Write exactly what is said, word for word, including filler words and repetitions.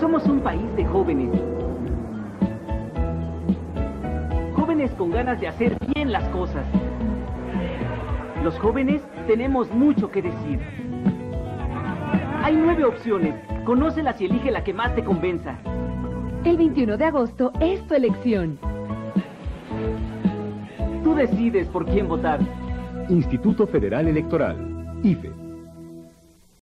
Somos un país de jóvenes. Jóvenes con ganas de hacer bien las cosas. Los jóvenes tenemos mucho que decir. Hay nueve opciones. Conócelas y elige la que más te convenza. El veintiuno de agosto es tu elección. Tú decides por quién votar. Instituto Federal Electoral, I F E.